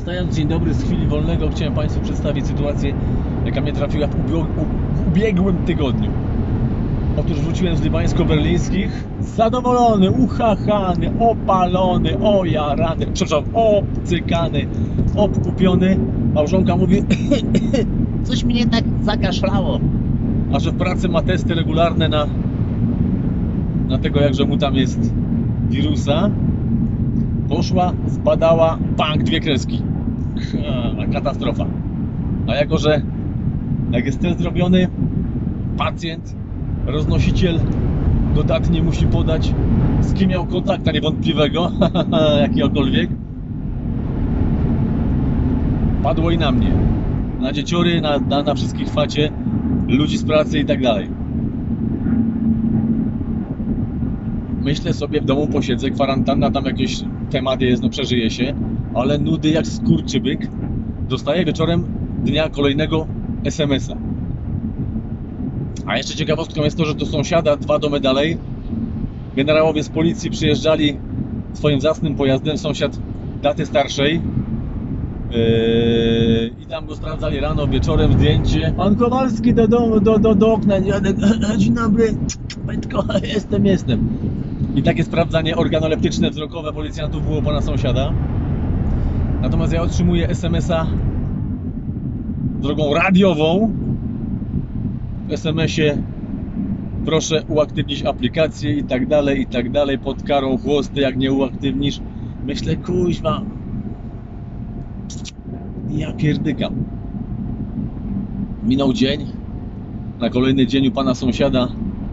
korzystając, dzień dobry, z chwili wolnego chciałem Państwu przedstawić sytuację, jaka mnie trafiła w ubiegłym tygodniu. Otóż wróciłem z libańsko-berlińskich, zadowolony, uchachany, opalony, ojarany, przepraszam, obcykany, obkupiony. Małżonka mówi, coś mnie tak zakaszlało. A że w pracy ma testy regularne na tego, jakże mu tam jest wirusa. Poszła, zbadała, bank, 2 kreski. Katastrofa. A jako, że jak jest test zrobiony, pacjent, roznosiciel dodatnie musi podać, z kim miał kontakta niewątpliwego, jakiegokolwiek. Padło i na mnie. Na dzieciory, na wszystkich facie, ludzi z pracy i tak dalej. Myślę sobie, w domu posiedzę, kwarantanna, tam jakieś tematy jest, no przeżyje się, ale nudy jak skurczybyk. Dostaję wieczorem dnia kolejnego SMS-a. A jeszcze ciekawostką jest to, że do sąsiada 2 domy dalej generałowie z policji przyjeżdżali swoim własnym pojazdem, sąsiad daty starszej, i tam go sprawdzali rano, wieczorem, zdjęcie. Pan Kowalski do domu, do okna. Dzień dobry, Petko, jestem. I takie sprawdzanie organoleptyczne, wzrokowe policjantów było pana sąsiada. Natomiast ja otrzymuję SMS-a drogą radiową. W SMS-ie proszę uaktywnić aplikację i tak dalej, pod karą chłosty, jak nie uaktywnisz. Myślę, kuźwa, ja pierdykam. Minął dzień. Na kolejny dzień u pana sąsiada,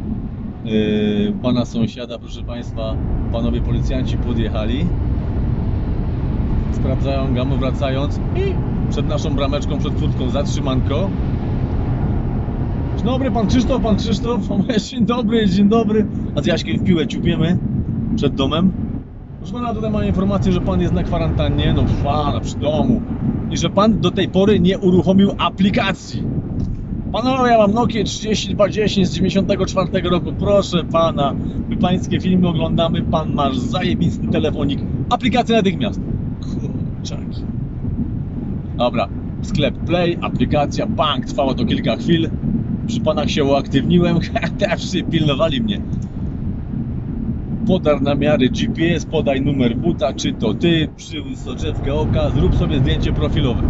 proszę państwa, panowie policjanci podjechali. Sprawdzają gamy, wracając i przed naszą brameczką, przed furtką zatrzymanko. Dzień dobry, pan Krzysztof. Dzień dobry. A z Jaśkiem w piłę ciupiemy przed domem. Proszę pana, tutaj mam informację, że pan jest na kwarantannie, no pana, przy domu. I że pan do tej pory nie uruchomił aplikacji. Panowie, ja mam Nokia 3210 z 94 roku. Proszę pana, my pańskie filmy oglądamy, pan masz zajebisty telefonik. Aplikacja natychmiast. Kurczaki. Dobra, sklep Play, aplikacja, bank, trwało to kilka chwil. Przy panach się uaktywniłem, też pilnowali mnie. Podar namiary GPS, podaj numer buta, czy to ty, przyłóż soczewkę oka, zrób sobie zdjęcie profilowe.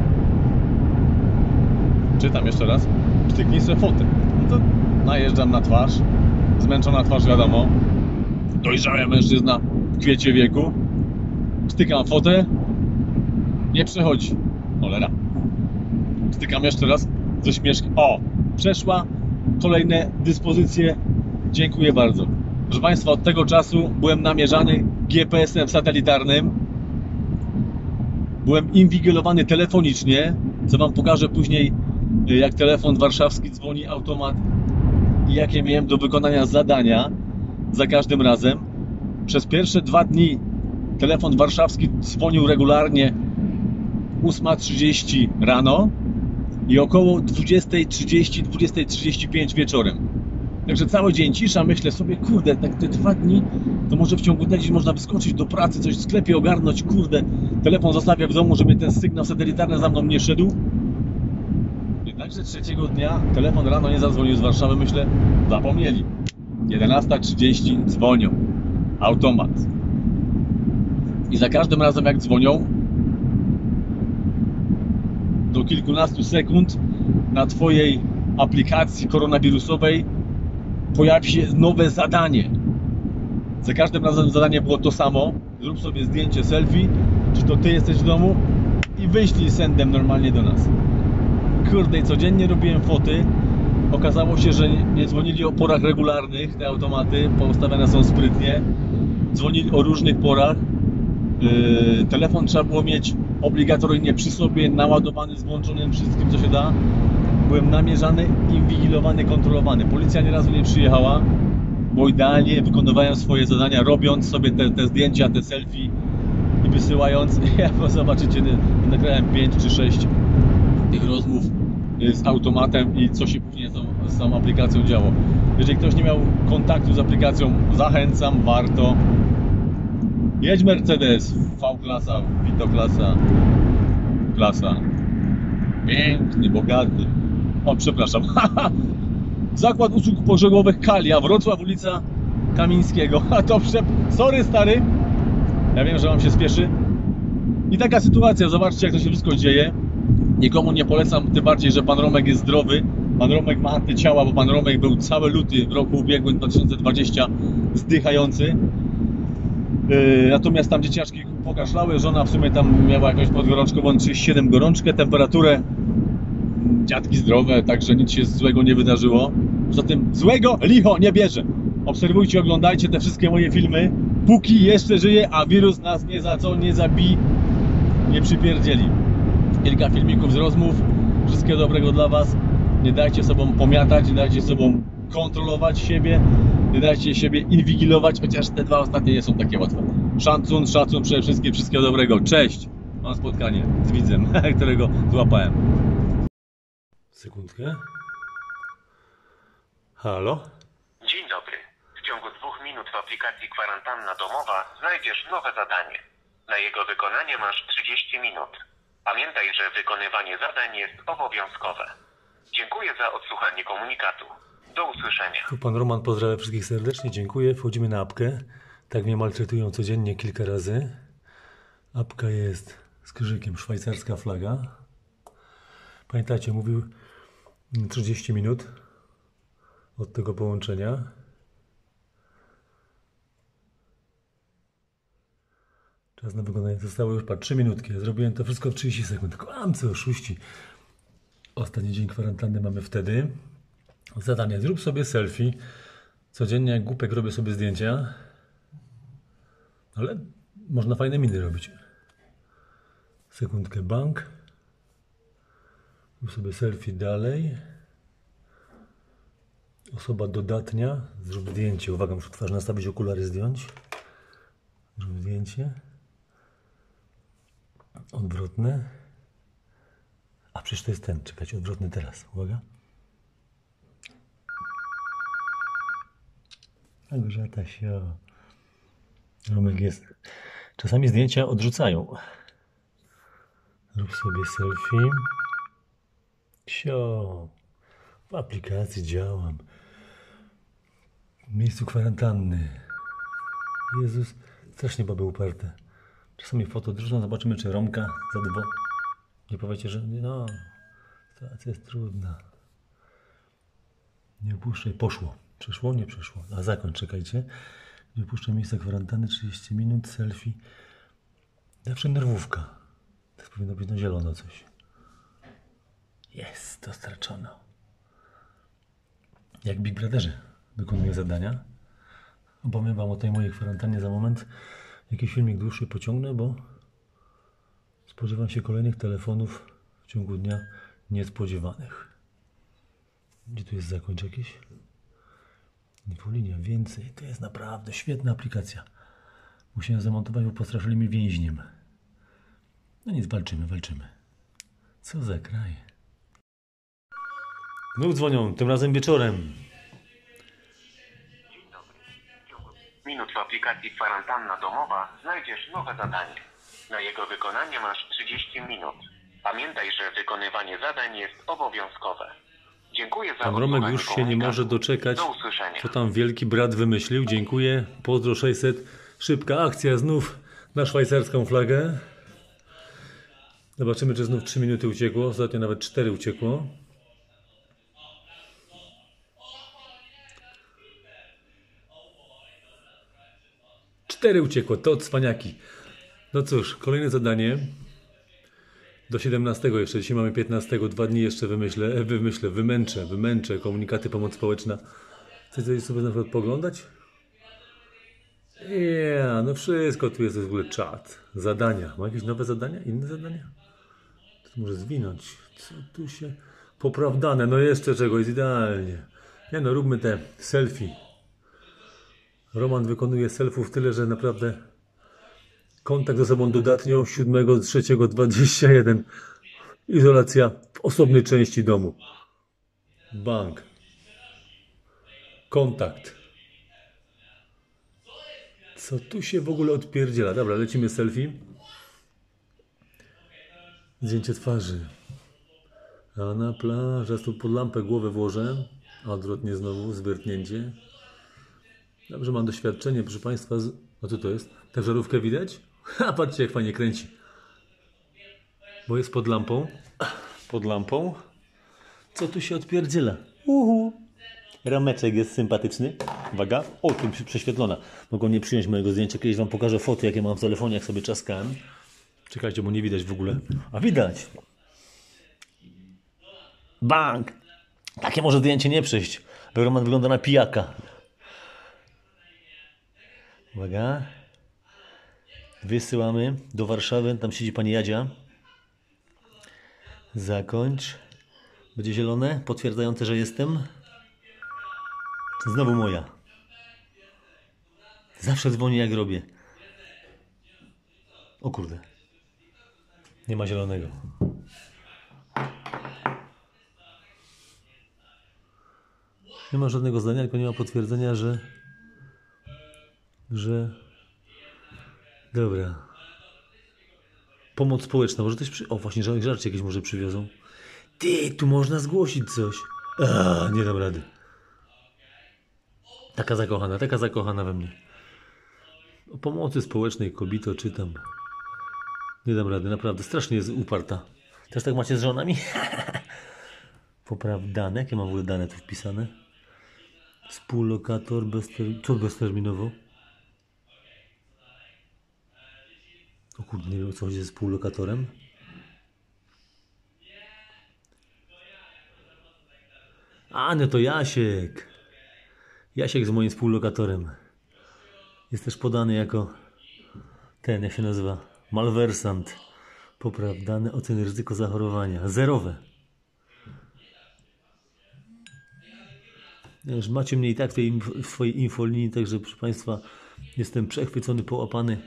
Czytam jeszcze raz. Pstryknij sobie fotę. No to najeżdżam na twarz. Zmęczona twarz, wiadomo. Dojrzały mężczyzna w kwiecie wieku. Pstrykam fotę. Nie przechodzi. Cholera. Pstrykam jeszcze raz ze śmieszkiem. O! Przeszła. Kolejne dyspozycje. Dziękuję bardzo. Proszę państwa, od tego czasu byłem namierzany GPS-em satelitarnym. Byłem inwigilowany telefonicznie, co wam pokażę później, jak telefon warszawski dzwoni, automat, i jakie miałem do wykonania zadania za każdym razem. Przez pierwsze 2 dni telefon warszawski dzwonił regularnie 8:30 rano i około 20:30, 20:35 wieczorem. Także cały dzień cisza, myślę sobie, kurde, tak te 2 dni, to może w ciągu dnia można wyskoczyć do pracy, coś w sklepie ogarnąć, kurde, telefon zostawię w domu, żeby ten sygnał satelitarny za mną nie szedł. Jednakże 3 dnia telefon rano nie zadzwonił z Warszawy, myślę, zapomnieli. 11:30 dzwonią, automat. I za każdym razem jak dzwonią, do kilkunastu sekund na twojej aplikacji koronawirusowej pojawi się nowe zadanie. Za każdym razem zadanie było to samo. Zrób sobie zdjęcie selfie, czy to ty jesteś w domu, i wyślij sendem normalnie do nas. Kurde, i codziennie robiłem foty. Okazało się, że nie dzwonili o porach regularnych, te automaty poustawiane są sprytnie. Dzwonili o różnych porach. Telefon trzeba było mieć obligatoryjnie przy sobie, naładowany z włączonym wszystkim, co się da. Byłem namierzany, inwigilowany, kontrolowany. Policja nieraz nie przyjechała, bo idealnie wykonywałem swoje zadania, robiąc sobie te zdjęcia, te selfie i wysyłając. Jak zobaczycie, nagrałem 5 czy 6 tych rozmów z automatem i co się później z tą aplikacją działo. Jeżeli ktoś nie miał kontaktu z aplikacją, zachęcam, warto. Jedź Mercedes, V-klasa, Vito klasa. klasa. Piękny, bogaty. O, przepraszam. Zakład Usług Pogrzebowych Kalia, Wrocław, ulica Kamińskiego. A to Sorry, stary. Ja wiem, że wam się spieszy. I taka sytuacja, zobaczcie, jak to się wszystko dzieje. Nikomu nie polecam, tym bardziej, że pan Romek jest zdrowy. Pan Romek ma antyciała, bo pan Romek był cały luty w roku ubiegłym 2020 zdychający. Natomiast tam dzieciaczki pokaszlały, żona w sumie tam miała jakąś podgorączkową 37 gorączkę, temperaturę. Dziadki zdrowe, także nic się złego nie wydarzyło. Poza tym złego licho nie bierze. Obserwujcie, oglądajcie te wszystkie moje filmy, póki jeszcze żyje, a wirus nas nie zabije, nie przypierdzieli. Kilka filmików z rozmów. Wszystkiego dobrego dla was. Nie dajcie sobą pomiatać, nie dajcie sobą kontrolować siebie, nie dajcie siebie inwigilować, chociaż te dwa ostatnie nie są takie łatwe. Szacun przede wszystkim, wszystkiego dobrego. Cześć! Mam spotkanie z widzem, którego złapałem. Sekundkę. Halo? Dzień dobry. W ciągu 2 minut w aplikacji Kwarantanna Domowa znajdziesz nowe zadanie. Na jego wykonanie masz 30 minut. Pamiętaj, że wykonywanie zadań jest obowiązkowe. Dziękuję za odsłuchanie komunikatu. Do usłyszenia. Tu pan Roman pozdrawia wszystkich serdecznie, dziękuję. Wchodzimy na apkę. Tak mnie maltretują codziennie kilka razy. Apka jest z krzyżykiem, szwajcarska flaga. Pamiętajcie, mówił 30 minut od tego połączenia. Czas na wykonanie zostało już 3 minutki. Ja zrobiłem to wszystko w 30 sekund. Kłamcy, oszuści. Ostatni dzień kwarantanny mamy wtedy. Zadanie: zrób sobie selfie. Codziennie jak głupek robię sobie zdjęcia. Ale można fajne miny robić. Sekundkę, bank. Zrób sobie selfie dalej. Osoba dodatnia. Zrób zdjęcie. Uwaga, muszę twarz nastawić, okulary zdjąć. Zrób zdjęcie. Odwrotne. A przecież to jest ten. Czekajcie, odwrotny teraz. Uwaga. Grzata się. Romek jest. Czasami zdjęcia odrzucają. Rób sobie selfie. Sio. W aplikacji działam. W miejscu kwarantanny. Jezus. Strasznie baby uparte. Czasami foto odrzucam. Zobaczymy, czy Romka zadba. Nie powiecie, że no. Sytuacja jest trudna. Nie opuszczaj. Poszło. Przeszło? Nie przeszło. A zakończ, czekajcie. Nie opuszczaj miejsca kwarantanny. 30 minut. Selfie. Zawsze nerwówka. To powinno być na zielono coś. Jest, dostarczono. Jak Big Brotherze wykonuje zadania. Opowiem wam o tej mojej kwarantannie za moment. Jakiś filmik dłuższy pociągnę, bo spodziewam się kolejnych telefonów w ciągu dnia niespodziewanych. Gdzie tu jest zakończ jakiś? Infolinia, więcej. To jest naprawdę świetna aplikacja. Musiałem zamontować, bo postraszyli mnie więźniem. No nic, walczymy. Co za kraj. Znów dzwonią, tym razem wieczorem. Dzień dobry. W ciągu minut w aplikacji Kwarantanna Domowa znajdziesz nowe zadanie. Na jego wykonanie masz 30 minut. Pamiętaj, że wykonywanie zadań jest obowiązkowe. Dziękuję za Pan Romek już się nie może doczekać, do usłyszenia. co tam wielki brat wymyślił. Dziękuję. Pozdro 600. Szybka akcja znów na szwajcarską flagę. Zobaczymy, czy znów 3 minuty uciekło. Ostatnio nawet 4 uciekło. Cztery uciekło. To cwaniaki. No cóż, kolejne zadanie. Do 17 jeszcze. Dzisiaj mamy 15. 2 dni jeszcze wymęczę. Komunikaty, pomoc społeczna. Chcecie sobie na przykład poglądać? No wszystko tu jest w ogóle czat. Zadania. Ma jakieś nowe zadania? Inne zadania? To może zwinąć. Co tu się... Poprawdane. No jeszcze czego, jest idealnie. Nie no, róbmy te selfie. Roman wykonuje selfów tyle, że naprawdę kontakt ze sobą dodatnią 7.3.21. Izolacja w osobnej części domu. Bank. Kontakt. Co tu się w ogóle odpierdziela? Dobra, lecimy selfie. Zdjęcie twarzy. A na plaży, ja tu pod lampę głowę włożę, a odwrotnie znowu, zwiertnięcie. Dobrze, mam doświadczenie, proszę Państwa. A co to jest? Tę żarówkę widać? Ha, patrzcie jak fajnie kręci. Bo jest pod lampą. Pod lampą. Co tu się odpierdziela? Rameczek jest sympatyczny. Uwaga. O, tu prześwietlona. Mogą nie przyjąć mojego zdjęcia. Kiedyś Wam pokażę foty, jakie mam w telefonie, jak sobie czaskałem. Czekajcie, bo nie widać w ogóle. A widać. Bang! Takie może zdjęcie nie przejść. Roman wygląda na pijaka. Uwaga. Wysyłamy do Warszawy. Tam siedzi pani Jadzia. Zakończ. Będzie zielone, potwierdzające, że jestem. Znowu moja. Zawsze dzwoni jak robię. O kurde. Nie ma zielonego. Nie ma żadnego zdania, tylko nie ma potwierdzenia, że... Dobra. Pomoc społeczna. Może coś O, właśnie żarcie jakieś może przywiozą. Ty, tu można zgłosić coś. Nie dam rady. Taka zakochana we mnie. O pomocy społecznej kobito czytam. Nie dam rady, naprawdę. Strasznie jest uparta. Też tak macie z żonami? Popraw dane. Jakie mam w ogóle dane tu wpisane? Współlokator bezterminowo. O kurde, nie wiem o co chodzi ze współlokatorem. A, no to Jasiek. Jasiek z moim współlokatorem. Jest też podany jako ten, jak się nazywa, malwersant. Popraw dane, oceny ryzyko zachorowania. Zerowe. Już macie mnie i tak w swojej infolinii, także proszę Państwa, jestem przechwycony, połapany.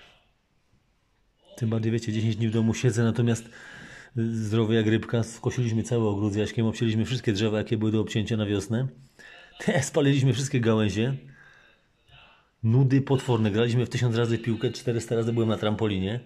Tym bardziej wiecie, 10 dni w domu siedzę, natomiast zdrowy jak rybka. Skosiliśmy cały ogród z Jaśkiem, obcięliśmy wszystkie drzewa, jakie były do obcięcia na wiosnę. Spaliliśmy wszystkie gałęzie. Nudy potworne. Graliśmy w 1000 razy w piłkę, 400 razy byłem na trampolinie.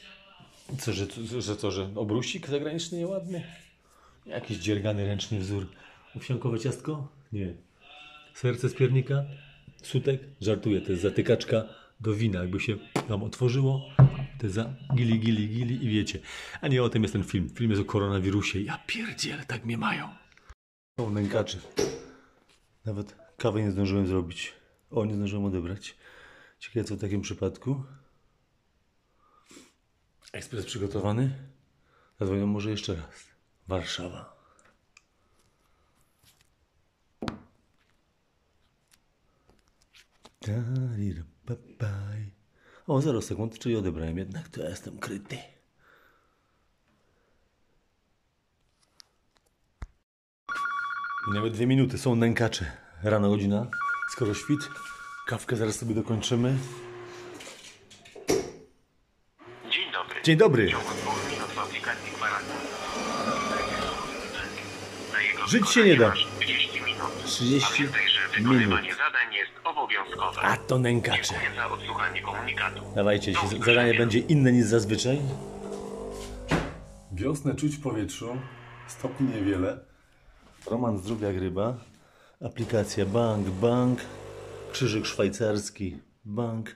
Że obrusik zagraniczny nieładny? Jakiś dziergany ręczny wzór. Owsiankowe ciastko? Nie. Serce z piernika? Sutek? Żartuję, to jest zatykaczka do wina. Jakby się tam otworzyło, to jest za gili i wiecie. A nie o tym jest ten film. Film jest o koronawirusie. Ja pierdzielę, tak mnie mają. Są nękacze. Nawet kawę nie zdążyłem zrobić. Nie zdążyłem odebrać. Ciekawe co w takim przypadku. Ekspres przygotowany. Zadzwonią może jeszcze raz. Warszawa. O, 0 sekund, czyli odebrałem jednak, to ja jestem kryty. Minęły 2 minuty, są nękacze. Rano godzina, skoro świt. Kawkę zaraz sobie dokończymy. Dzień dobry. Dzień dobry. W ciągu 2 minut w aplikacji kwarantanny. Na jego Żyć się nie da. masz 30 minut. 30 Pamiętaj, że wykonywanie zadań jest obowiązkowe. A to nękacze. Dziękuję za odsłuchanie komunikatu. Dawajcie, zadanie będzie inne niż zazwyczaj. Wiosnę czuć w powietrzu. Stopni niewiele. Roman zdrów jak ryba. Aplikacja bank. Krzyżyk szwajcarski. Bank.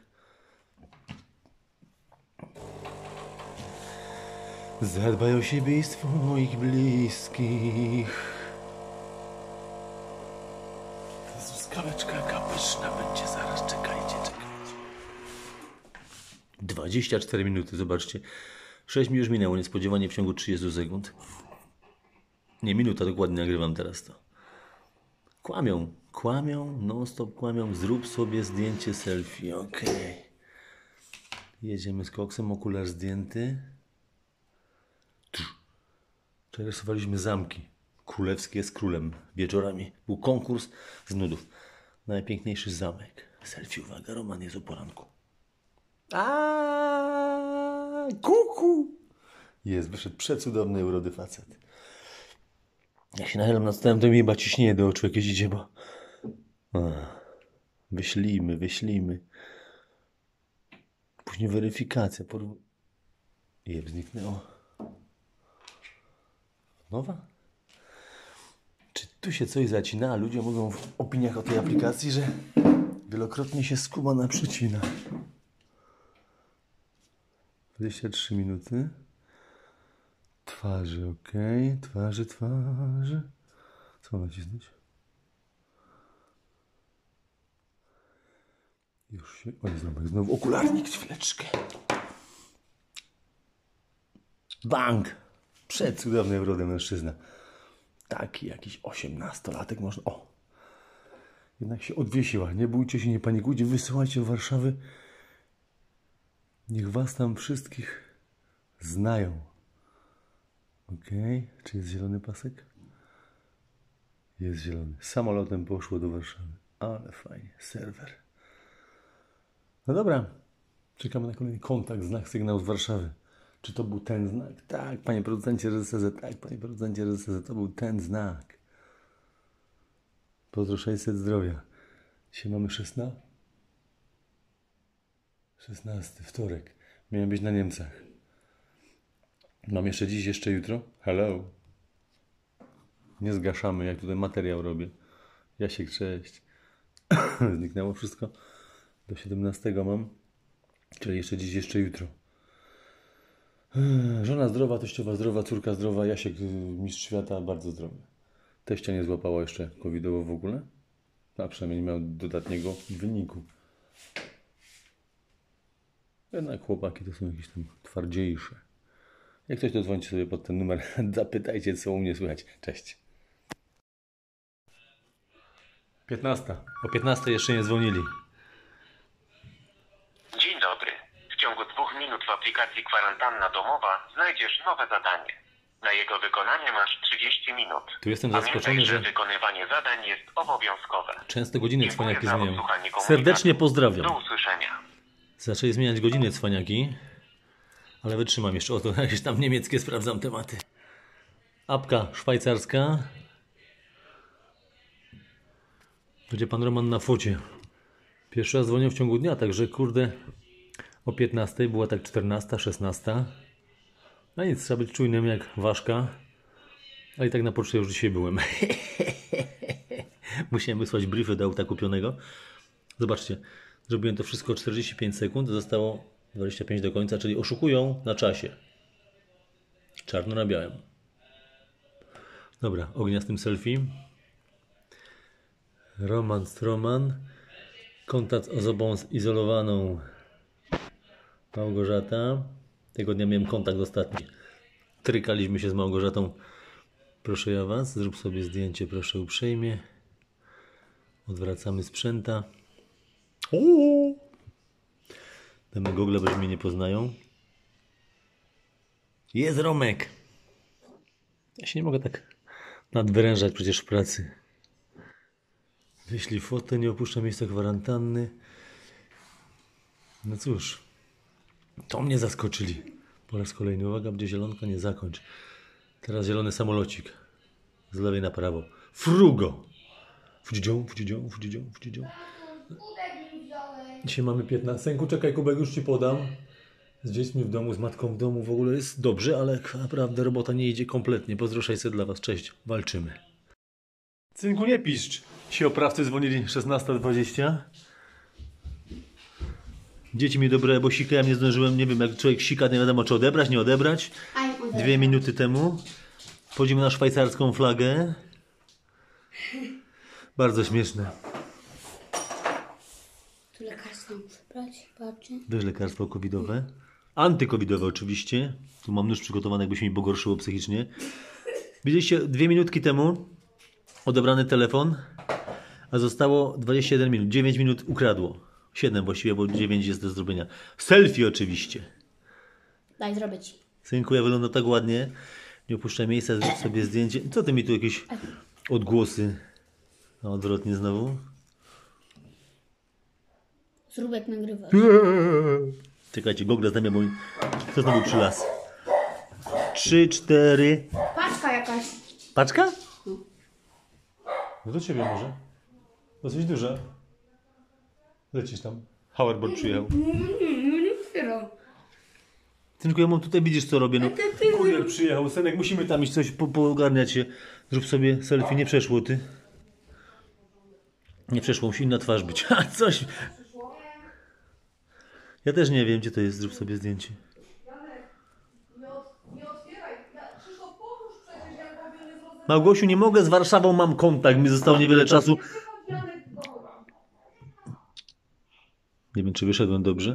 Zadbaj o siebie i swoich bliskich. Kaweczka jaka pyszna będzie zaraz. Czekajcie. 24 minuty, zobaczcie. 6 mi już minęło niespodziewanie w ciągu 30 sekund. Nie, minuta dokładnie nagrywam teraz to. Kłamią, non stop kłamią. Zrób sobie zdjęcie selfie, okej. Jedziemy z koksem, okular zdjęty. Wczoraj rysowaliśmy zamki. Królewskie z królem. Wieczorami był konkurs z nudów. Najpiękniejszy zamek. Selfie, uwaga, Roman jest o poranku. Kuku! Jest, wyszedł przecudowny urody facet. Jak się nachylam nad stołem, to mi chyba ciśnienie do oczu jakieś idzie, bo... Wyślijmy. Później weryfikacja. Zniknęło. Nowa? Czy tu się coś zacina, a ludzie mówią w opiniach o tej aplikacji, że wielokrotnie się skubana przycina. 23 minuty. Twarzy, ok. Twarzy. Co mam nacisnąć? Już się... Oj, znowu okularnik, chwileczkę. Bank! Przecudowny urodem mężczyzna. Taki jakiś 18-latek można... O! Jednak się odwiesiła. Nie bójcie się, nie panikujcie. Wysyłajcie do Warszawy. Niech was tam wszystkich znają. Okej. Czy jest zielony pasek? Jest zielony. Samolotem poszło do Warszawy. Ale fajnie. Serwer. No dobra. Czekamy na kolejny kontakt, znak, sygnał z Warszawy. Czy to był ten znak? Tak, panie producencie RSZ. Tak, panie producencie RSZ. To był ten znak. Pozdro 600 zdrowia. Dzisiaj mamy 16, wtorek. Miałem być na Niemcach. Mam jeszcze dziś, jeszcze jutro. Hello. Nie zgaszamy, jak tutaj materiał robię. Jasiek, cześć. Zniknęło wszystko. Do 17 mam. Czyli jeszcze dziś, jeszcze jutro. Żona zdrowa, teściowa zdrowa, córka zdrowa, Jasiek mistrz świata, bardzo zdrowy. Teścia nie złapała jeszcze covidowo w ogóle. A przynajmniej nie miał dodatniego wyniku. Jednak chłopaki to są jakieś tam twardziejsze. Jak ktoś, to dzwońcie sobie pod ten numer. Zapytajcie, co u mnie słychać. Cześć. 15. O 15 jeszcze nie dzwonili. Dzień dobry. W ciągu 2 minut w aplikacji Kwarantanna Domowa znajdziesz nowe zadanie. Na jego wykonanie masz 30 minut. Tu jestem zaskoczony, Pamiętaj, że wykonywanie zadań jest obowiązkowe. często godziny Dziękuję cwaniaki za zmieniają. odsłuchanie komunikatu. Serdecznie pozdrawiam. Do usłyszenia. Zaczęli zmieniać godziny cwaniaki. Ale wytrzymam jeszcze. Oto jakieś tam niemieckie sprawdzam tematy. Apka szwajcarska. Będzie pan Roman na focie. Pierwszy raz dzwonię w ciągu dnia, także kurde o 15 była tak 14, 16. No nic, trzeba być czujnym jak ważka. Ale i tak na poczcie już dzisiaj byłem. Musiałem wysłać briefy do auta kupionego. Zobaczcie, zrobiłem to wszystko 45 sekund, zostało 25 do końca, czyli oszukują na czasie. Czarno na białym. Dobra, ognia z tym selfie. Roman. Kontakt z osobą izolowaną. Małgorzata. Tego dnia miałem kontakt ostatni. Trykaliśmy się z Małgorzatą. Proszę ja was, zrób sobie zdjęcie, proszę uprzejmie. Odwracamy sprzęta. Damy gogle, bo mnie nie poznają. Jest Romek. Ja się nie mogę tak nadwyrężać przecież w pracy. Wyślij fotę, nie opuszcza miejsca kwarantanny. No cóż, to mnie zaskoczyli. Po raz kolejny, uwaga, będzie zielonka, nie zakończ. Teraz zielony samolocik. Z lewej na prawo. Frugo! Fudzidzią. Dzisiaj mamy 15. Czekaj, kubek, już ci podam. Z dziećmi w domu, z matką w domu. W ogóle jest dobrze, ale naprawdę robota nie idzie kompletnie. Pozdro 600 dla was. Cześć, walczymy. Cynku, nie piszcz. Dzisiaj oprawcy dzwonili 16:20. Dzieci mi dobre, bo sikałem, nie zdążyłem. Nie wiem, jak człowiek sika, nie wiadomo, czy odebrać, nie odebrać. 2 minuty temu. Wchodzimy na szwajcarską flagę. Bardzo śmieszne. Tu lekarstwo muszę brać, patrzę. Weź lekarstwo covidowe. Antycovidowe oczywiście. Tu mam nóż przygotowany, jakby się mi pogorszyło psychicznie. Widzieliście 2 minutki temu odebrany telefon, a zostało 21 minut. 9 minut ukradło. 7 właściwie, bo 9 jest do zrobienia. Selfie oczywiście. Daj, zrobię ci. Synku, ja wyglądam tak ładnie. Nie opuszczaj miejsca, zrób sobie zdjęcie. Co ty mi tu jakieś odgłosy? A odwrotnie znowu. Zrób jak nagrywasz. Czekajcie, gogle zdejmę, bo co znowu przylas? 3, 4. Paczka jakaś. Paczka? No do ciebie może. Dosyć duża. Lecisz tam. Hoverboard przyjechał. Nie dopiero. Tylko ja mam tutaj, widzisz co robię, no. Kurier przyjechał, Senek, musimy tam iść coś poogarniać się. Zrób sobie selfie, nie przeszło ty. Nie przeszło, musi inna twarz być. A coś. Ja też nie wiem, gdzie to jest, zrób sobie zdjęcie. Nie otwieraj. Krzysztof, pomóż przecież, jak powiem, nie zrozumiałem. Małgosiu, nie mogę, z Warszawą mam kontakt, mi zostało niewiele czasu. Nie wiem, czy wyszedłem dobrze.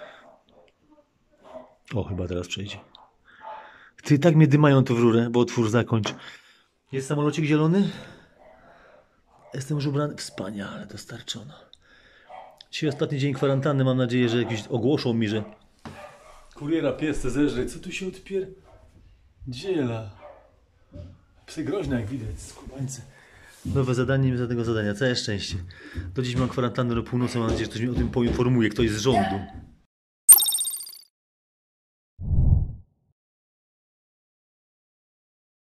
O, chyba teraz przejdzie. Ty, tak mnie dymają tu w rurę, bo otwórz, zakończ. Jest samolocik zielony? Jestem już ubrany. Wspaniale, dostarczono. Dzisiaj ostatni dzień kwarantanny, mam nadzieję, że jakiś ogłoszą mi, że kuriera pies chce zeżreć. Co tu się dziela? Psy groźne, jak widać, skubańce. Nowe zadanie, nie za tego zadania, całe szczęście. Do dziś mam kwarantannę do północy, mam nadzieję, że ktoś mnie o tym poinformuje, ktoś z rządu.